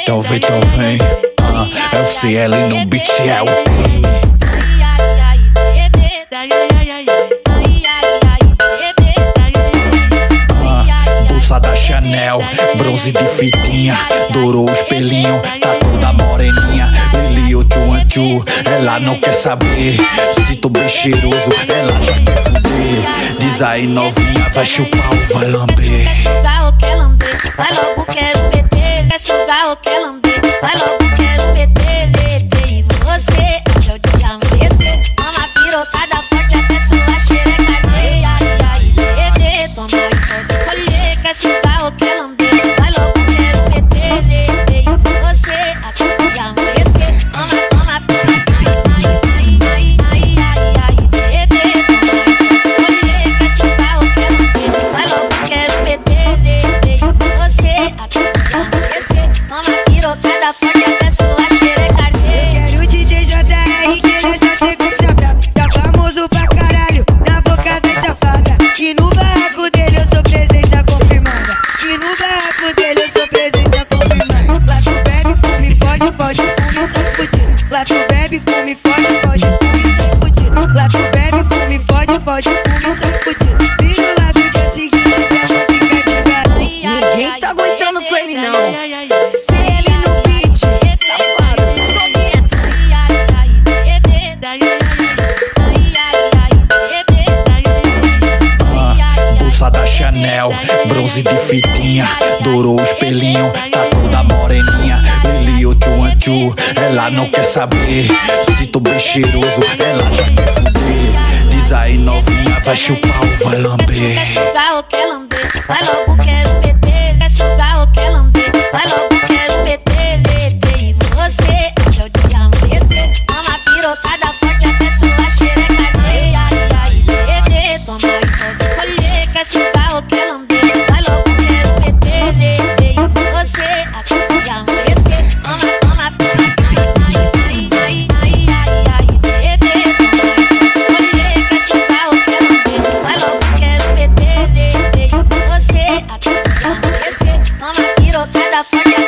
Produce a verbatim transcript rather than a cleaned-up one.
Então vem, então vem. uh, F C L no beat é o uh, Bolsa da Chanel, bronze de fitinha, dourou o espelhinho, tá toda moreninha. Lili o tchuan tchu, ela não quer saber. Se tô bem cheiroso, ela já quer fuder. Diz aí novinha, vai chupar ou vai lamber? Quer sugar ou quer lamber? Vai logo, quero P T. Quer sugar ou quer lamber? Vai logo, quero P T. V T em você, até o dia amanhecer. Toma pirocada forte até sua xereca arder. Ai, ai, bebê, toma e pode escolher. Quer sugar ou quer lamber? Vai logo, quero P T. V T em você, até o dia amanhecer. Toma, toma, toma. Ai, ai, ai, ai, ai, bebê, toma e pode escolher. Quer sugar ou quer lamber? Vai logo, quero P T. V T em você, até o dia amanhecer. Toma pirocada forte até sua xereca arder. Quero o D J J R, que nessa sequência brava. Tá famoso pra caralho, na boca da safada. E no barraco dele eu sou presença confirmada. E no barraco dele eu sou presença confirmada. Lá tu bebe, fume, fode, fode, fume, sai fudido. Lá tu bebe, fume, fode, fode, fume, sai fudido. Lá tu bebe, fume, fode, fode, fume, sai fudido. Vira lá no dia seguinte, pra não ficar de cara. Ninguém tá aguentando com ele não. Chanel, bronze de fitinha, dourou o espelhinho, tá toda moreninha. Lili o tchuan tchu, ela não quer saber. Se tô bem cheiroso, ela já quer fuder. Diz aí novinha, vai chupar ou vai lamber? Quer sugar ou quer lamber? Vai logo, quero P T. Quer sugar ou quer lamber? Vai logo, quero P T. V T em você, até o dia amanhecer. Toma pirocada forte até sua xereca arder. Ai, ai, bebê, toma e pode escolher. Quer sugar ou quer lamber? Vai logo, quero P T. V T em você, até o dia amanhecer. Toma, toma, toma. Ai, ai, ai, ai, ai, bebê, toma e pode escolher. Quer sugar ou quer lamber? Vai logo, quero P T. V T em você, até o dia amanhecer. Toma pirocada forte.